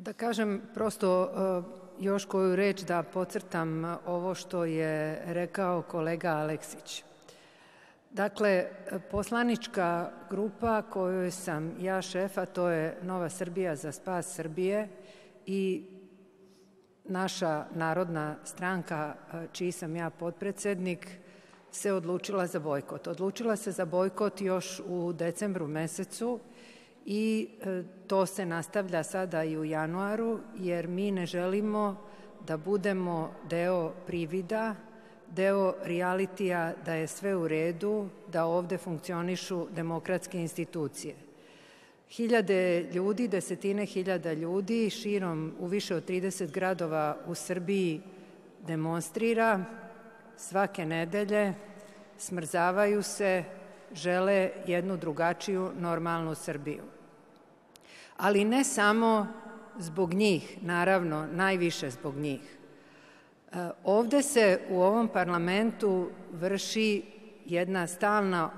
Da kažem prosto još koju reč da podcrtam ovo što je rekao kolega Aleksić. Dakle, poslanička grupa kojoj sam ja šefa, to je Nova Srbija za spas Srbije i naša narodna stranka, čiji sam ja potpredsednik, se odlučila za bojkot. Odlučila se za bojkot još u decembru mesecu i to se nastavlja sada i u januaru, jer mi ne želimo da budemo deo privida, deo realitija da je sve u redu, da ovde funkcionišu demokratske institucije. Hiljade ljudi, desetine hiljada ljudi širom u više od 30 gradova u Srbiji demonstrira svake nedelje, smrzavaju se, žele jednu drugačiju, normalnu Srbiju. Ali ne samo zbog njih, naravno, najviše zbog njih. Ovde se u ovom parlamentu vrši jedna stalna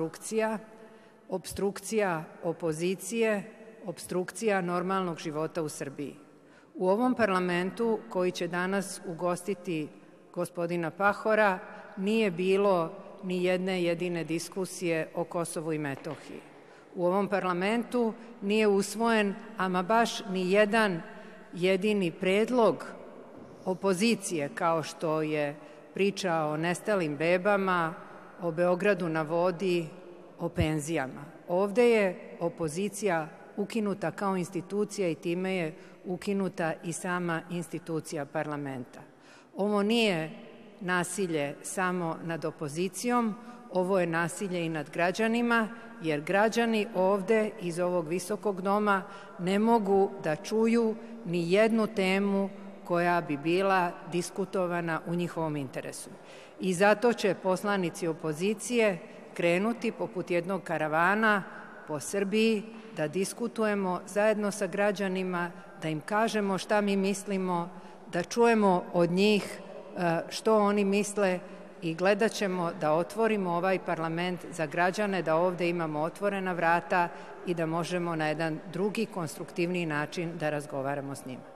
opstrukcija opozicije, opstrukcija normalnog života u Srbiji. U ovom parlamentu, koji će danas ugostiti gospodina Pahora, nije bilo ni jedne jedine diskusije o Kosovu i Metohiji. U ovom parlamentu nije usvojen ama baš ni jedan jedini predlog opozicije, kao što je priča o nestalim bebama, o Beogradu na vodi, o penzijama. Ovde je opozicija ukinuta kao institucija i time je ukinuta i sama institucija parlamenta. Ovo nije nasilje samo nad opozicijom, ovo je nasilje i nad građanima, jer građani ovde iz ovog visokog doma ne mogu da čuju ni jednu temu koja bi bila diskutovana u njihovom interesu. I zato će poslanici opozicije krenuti poput jednog karavana po Srbiji da diskutujemo zajedno sa građanima, da im kažemo šta mi mislimo, da čujemo od njih što oni misle i gledat ćemo da otvorimo ovaj parlament za građane, da ovde imamo otvorena vrata i da možemo na jedan drugi, konstruktivniji način da razgovaramo s njima.